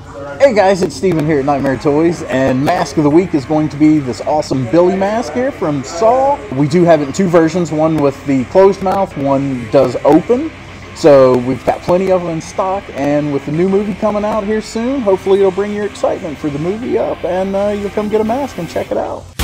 Hey guys, it's Steven here at Nightmare Toys, and Mask of the Week is going to be this awesome Billy mask here from Saw. We do have it in two versions, one with the closed mouth, one does open. So we've got plenty of them in stock, and with the new movie coming out here soon, hopefully it'll bring your excitement for the movie up, and you'll come get a mask and check it out.